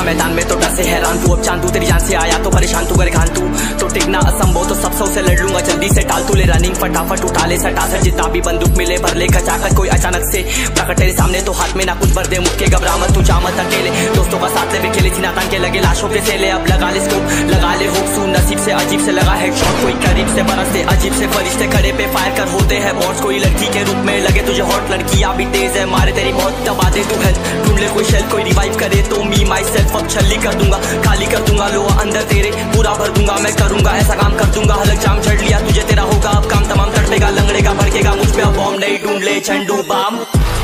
मैदान में तो डर से हैरान तू, अब चांदू तेरी जान से आया तो परेशान तू, करे घान तू तो टिकना असंभव, तो सब से लड़ लूंगा जल्दी से टाल तू ले रनिंग फटाफट उठा ले सटा से, जितना भी बंदूक मिले भर ले खचाकर, कोई अचानक से प्रकट तेरे सामने तो हाथ में ना कुछ भर दे, मुक्के घबरा मत तू जा मत अकेले, दोस्तों का साथ ले भी खेले थी नातान के लगे लाशों के सेले, अब लगा ले स्कोप लगा ले होप सू, नसीब से अजीब से लगा हेडशॉट, कोई करीब से बरसते अजीब से फरिश्ते खड़े पे फायर कर होते हैं बॉन्ड्स, कोई लड़की के रूप में लगे तुझे हॉट, लड़कियां भी तेज है मारे तेरी बहुत दबा दे तू हेल्थ, ढूंढ ले कोई शेल कोई रिवाइव करे तो मी माई सेल्फ अब छल्ली कर दूंगा, खाली कर दूंगा लोहा अंदर तेरे पूरा भर दूंगा, मैं करूंगा ऐसा काम कर दूंगा, हलक जाम झड़ लिया तुझे तेरा होगा अब काम तमाम, तड़पेगा लंगड़ेगा भड़केगा मुझ पे अब बॉम्ब नहीं, ढूंढ ले Zandu balm.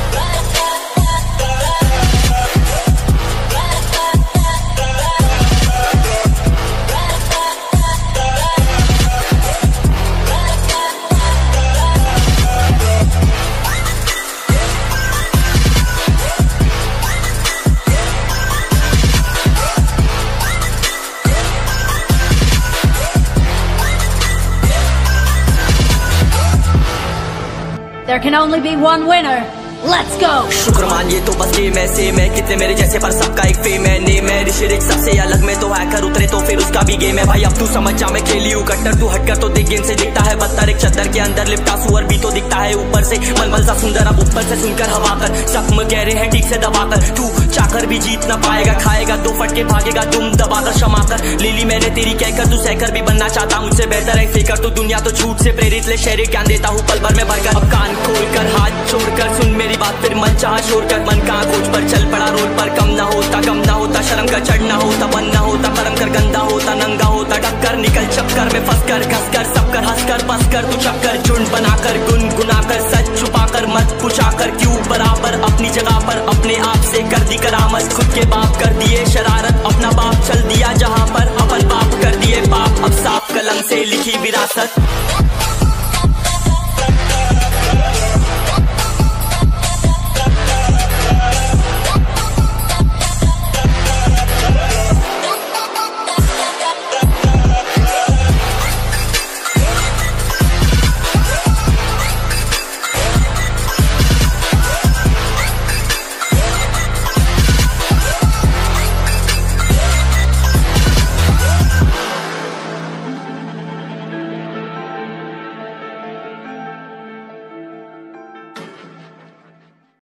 There can only be one winner. Let's go! शुक्र मानिए तो बस गेम ऐसे मैं कितने मेरे जैसे पर सबका एक फेम है, नेम है ऋषिरिक सबसे अलग में तो हैकर उतरे तो फिर उसका भी गेम है भाई, अब तू समझ जा मैं खेली हूँ कट्टर, तू हटकर तो देख गेम से दिखता है बदतर, एक चद्दर के अंदर लिपटा सुअर भी तो दिखता है ऊपर से मलमल सा सुंदर, अब ऊपर से सुनकर हवा कर जख्म गहरे हैं ठीक से दबाकर, तू चाकर भी जीत ना पाएगा, खाएगा दो फटके भागेगा दुम दबाकर क्षमा कर, लीली मैंने तेरी कहकर तू सहकर भी बनना चाहता मुझसे बेहतर है फेकर, तो दुनिया तो झूठ से प्रेरित ले शहरी ज्ञान देता हूँ पल भर में भरकर, अब कान खोलकर हाथ छोड़कर सुन मेरी बात फिर मन छोड़ कर, मन कहाँ खोज पर चल पड़ा रोड पर, कम ना होता शर्म का चढ़ना होता बन ना होता करम कर गंदा होता नंगा होता, टक्कर निकल चक्कर में फंस कर घस कर सब कर हंस कर बस कर तू चक्कर झुंड बनाकर गुनगुनाकर सच छुपाकर मत पूछाकर क्यों बराबर अपनी जगह पर अपने आप से कर दी करामत, खुद के बाप कर दिए शरारत, अपना बाप चल दिया जहाँ पर अपन बाप कर दिए पाप, अब साफ कलम से लिखी विरासत।